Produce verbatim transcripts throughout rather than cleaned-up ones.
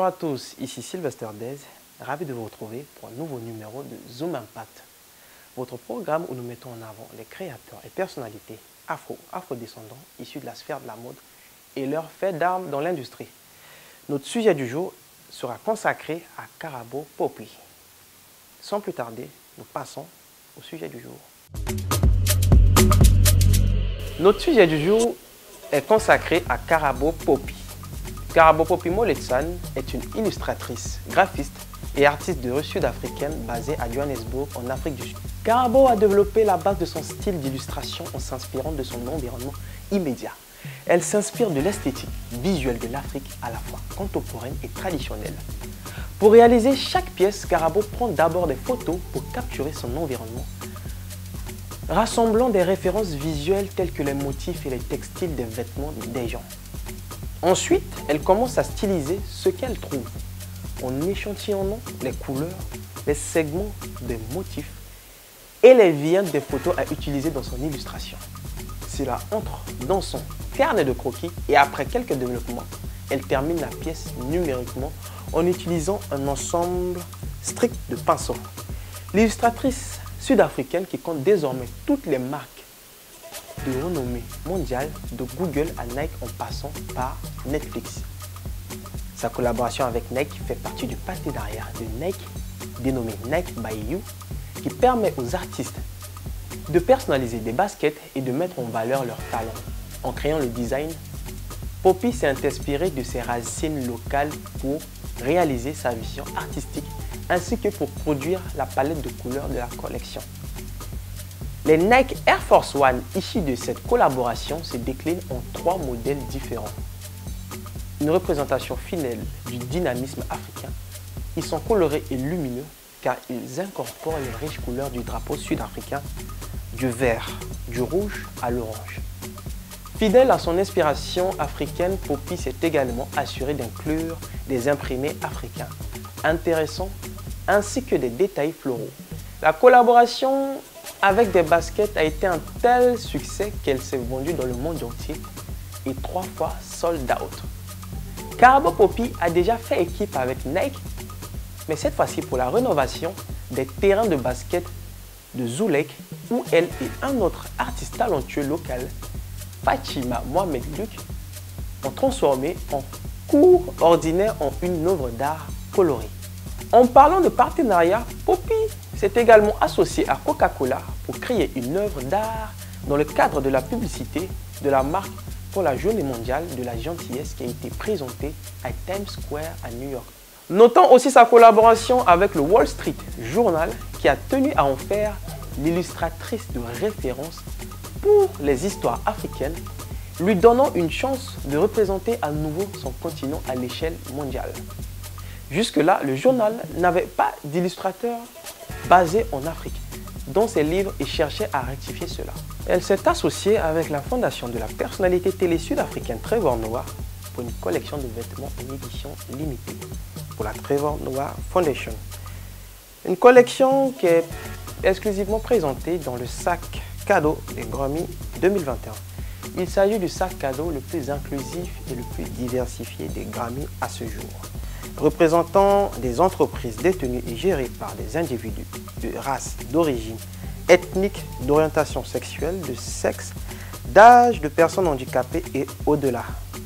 à tous, ici Sylvester Dez, ravi de vous retrouver pour un nouveau numéro de Zoom Impact, votre programme où nous mettons en avant les créateurs et personnalités afro, afro-descendants issus de la sphère de la mode et leurs faits d'armes dans l'industrie. Notre sujet du jour sera consacré à Karabo Poppy. Sans plus tarder, nous passons au sujet du jour. Notre sujet du jour est consacré à Karabo Poppy. Karabo Poppy Moletsan est une illustratrice, graphiste et artiste de rue sud-africaine basée à Johannesburg, en Afrique du Sud. Karabo a développé la base de son style d'illustration en s'inspirant de son environnement immédiat. Elle s'inspire de l'esthétique visuelle de l'Afrique à la fois contemporaine et traditionnelle. Pour réaliser chaque pièce, Karabo prend d'abord des photos pour capturer son environnement, rassemblant des références visuelles telles que les motifs et les textiles des vêtements des gens. Ensuite, elle commence à styliser ce qu'elle trouve en échantillonnant les couleurs, les segments des motifs et les variantes des photos à utiliser dans son illustration. Cela entre dans son carnet de croquis et après quelques développements, elle termine la pièce numériquement en utilisant un ensemble strict de pinceaux. L'illustratrice sud-africaine qui compte désormais toutes les marques de renommée mondiale, de Google à Nike en passant par Netflix. Sa collaboration avec Nike fait partie du partenariat de Nike dénommé Nike by You qui permet aux artistes de personnaliser des baskets et de mettre en valeur leurs talents. En créant le design, Poppy s'est inspirée de ses racines locales pour réaliser sa vision artistique ainsi que pour produire la palette de couleurs de la collection. Les Nike Air Force One issus de cette collaboration se déclinent en trois modèles différents. Une représentation fidèle du dynamisme africain, ils sont colorés et lumineux car ils incorporent les riches couleurs du drapeau sud-africain, du vert, du rouge à l'orange. Fidèle à son inspiration africaine, Poppy s'est également assurée d'inclure des imprimés africains intéressants ainsi que des détails floraux. La collaboration avec des baskets a été un tel succès qu'elle s'est vendue dans le monde entier et trois fois sold out. Karabo Poppy a déjà fait équipe avec Nike, mais cette fois-ci pour la rénovation des terrains de basket de Zulek où elle et un autre artiste talentueux local, Fatima Mohamed Luc, ont transformé en cours ordinaire en une œuvre d'art colorée. En parlant de partenariat, Poppy s'est également associée à Coca-Cola pour créer une œuvre d'art dans le cadre de la publicité de la marque pour la Journée mondiale de la gentillesse qui a été présentée à Times Square à New York. Notons aussi sa collaboration avec le Wall Street Journal qui a tenu à en faire l'illustratrice de référence pour les histoires africaines, lui donnant une chance de représenter à nouveau son continent à l'échelle mondiale. Jusque-là, le journal n'avait pas d'illustrateur basé en Afrique dans ses livres et cherchait à rectifier cela. Elle s'est associée avec la fondation de la personnalité télé sud-africaine Trevor Noah pour une collection de vêtements en édition limitée pour la Trevor Noah Foundation. Une collection qui est exclusivement présentée dans le sac cadeau des Grammy deux mille vingt et un. Il s'agit du sac cadeau le plus inclusif et le plus diversifié des Grammy à ce jour, représentant des entreprises détenues et gérées par des individus de race, d'origine, ethnique, d'orientation sexuelle, de sexe, d'âge, de personnes handicapées et au-delà.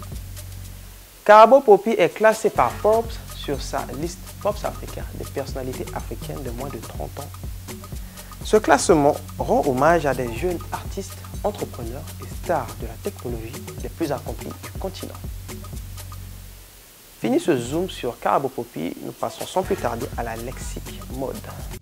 Karabo Poppy est classé par Forbes sur sa liste Forbes Africa des personnalités africaines de moins de trente ans. Ce classement rend hommage à des jeunes artistes, entrepreneurs et stars de la technologie les plus accomplis du continent. Fini ce zoom sur Karabo Poppy, nous passons sans plus tarder à la lexique mode.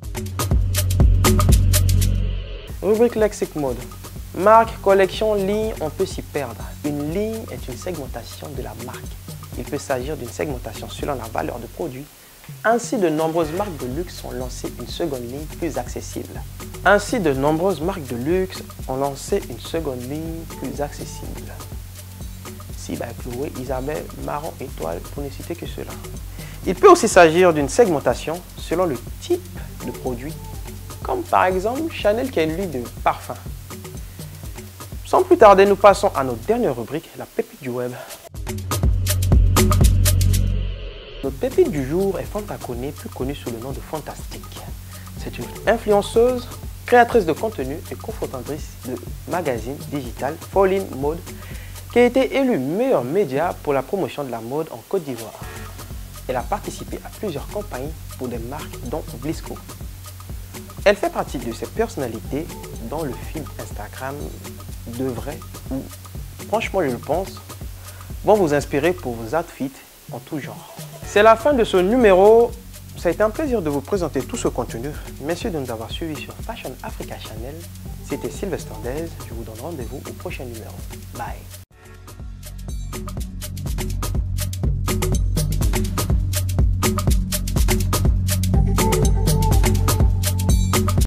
Rubrique lexique mode. Marque, collection, ligne, on peut s'y perdre. Une ligne est une segmentation de la marque. Il peut s'agir d'une segmentation selon la valeur de produit. Ainsi, de nombreuses marques de luxe ont lancé une seconde ligne plus accessible. Ainsi, de nombreuses marques de luxe ont lancé une seconde ligne plus accessible. Si, ben, Chloé, Isabelle, Marron, Étoile, pour ne citer que cela. Il peut aussi s'agir d'une segmentation selon le type de produit, comme par exemple Chanel qui a une ligne de parfum. Sans plus tarder, nous passons à notre dernière rubrique, la pépite du web. Notre pépite du jour est Fanta Koné, plus connue sous le nom de Fantastique. C'est une influenceuse, créatrice de contenu et cofondatrice de magazine digital Fall In Mode, qui a été élue meilleur média pour la promotion de la mode en Côte d'Ivoire. Elle a participé à plusieurs campagnes pour des marques dont Blisco. Elle fait partie de ces personnalités dont le feed Instagram devrait, ou franchement je le pense, vont vous inspirer pour vos outfits en tout genre. C'est la fin de ce numéro. Ça a été un plaisir de vous présenter tout ce contenu. Merci de nous avoir suivis sur Fashion Africa Channel. C'était Sylvester Dez. Je vous donne rendez-vous au prochain numéro. Bye.